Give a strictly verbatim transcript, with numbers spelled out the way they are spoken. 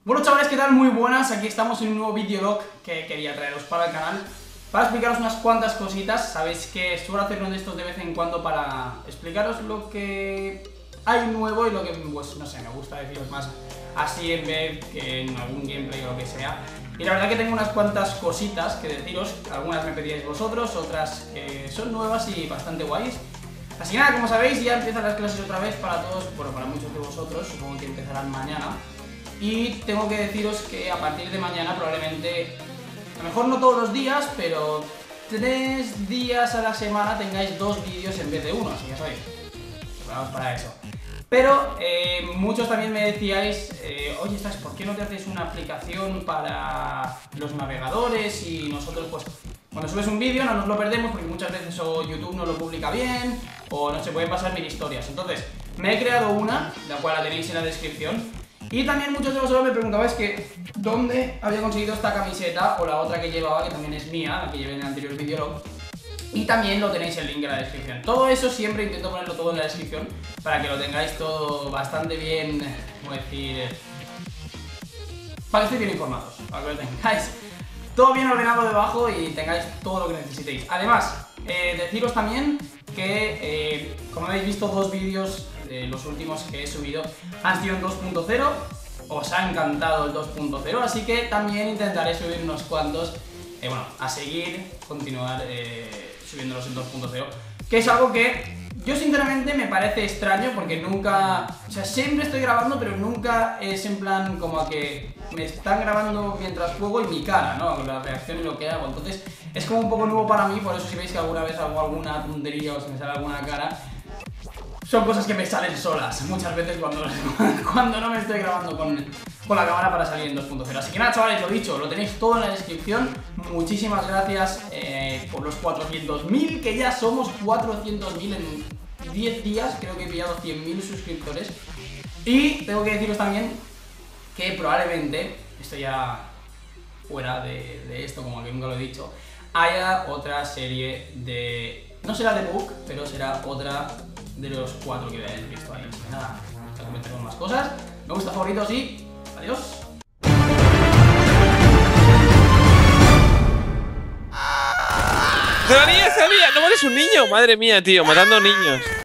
Bueno, chavales, ¿qué tal? Muy buenas, aquí estamos en un nuevo videolog que quería traeros para el canal para explicaros unas cuantas cositas. Sabéis que suelo hacer uno de estos de vez en cuando para explicaros lo que hay nuevo y lo que, pues, no sé, me gusta deciros más así en vez que en algún gameplay o lo que sea. Y la verdad que tengo unas cuantas cositas que deciros, algunas me pedíais vosotros, otras que son nuevas y bastante guays. Así que nada, como sabéis, ya empiezan las clases otra vez para todos, bueno, para muchos de vosotros, supongo que empezarán mañana. Y tengo que deciros que a partir de mañana probablemente, a lo mejor no todos los días, pero tres días a la semana tengáis dos vídeos en vez de uno, así que ya sabéis, preparaos para eso. Pero eh, muchos también me decíais, eh, oye, ¿sabes por qué no te haces una aplicación para los navegadores? Y nosotros, pues, cuando subes un vídeo no nos lo perdemos porque muchas veces o YouTube no lo publica bien o no se pueden pasar mil historias. Entonces, me he creado una, la cual la tenéis en la descripción. Y también muchos de vosotros me preguntabais que dónde había conseguido esta camiseta o la otra que llevaba, que también es mía, la que llevé en el anterior videolog. Y también lo tenéis el link en la descripción. Todo eso siempre intento ponerlo todo en la descripción para que lo tengáis todo bastante bien, ¿cómo decir? Para que estéis bien informados, para que lo tengáis todo bien ordenado debajo y tengáis todo lo que necesitéis. Además, eh, deciros también que, eh, como habéis visto, dos vídeos, eh, los últimos que he subido, han sido en dos punto cero. Os ha encantado el dos punto cero, así que también intentaré subir unos cuantos, eh, bueno, a seguir, continuar eh, subiéndolos en dos punto cero, que es algo que yo sinceramente me parece extraño porque nunca, o sea, siempre estoy grabando, pero nunca es en plan como a que me están grabando mientras juego y mi cara, ¿no? La reacción y lo que hago. Entonces es como un poco nuevo para mí, por eso si veis que alguna vez hago alguna tontería o se me sale alguna cara, son cosas que me salen solas, muchas veces cuando, cuando no me estoy grabando con, con la cámara para salir en dos punto cero. Así que nada, chavales, lo dicho, lo tenéis todo en la descripción. Muchísimas gracias eh, por los cuatrocientos mil, que ya somos cuatrocientos mil en diez días, creo que he pillado cien mil suscriptores. Y tengo que deciros también que probablemente, esto ya fuera de, de esto, como que nunca lo he dicho, haya otra serie de... no será de Book, pero será otra de los cuatro que habéis visto ahí. Así que nada, vamos a comentar con más cosas. Me gusta, favoritos y adiós. ¡Se la niña, se la niña! ¡No eres un niño! Madre mía, tío, matando niños.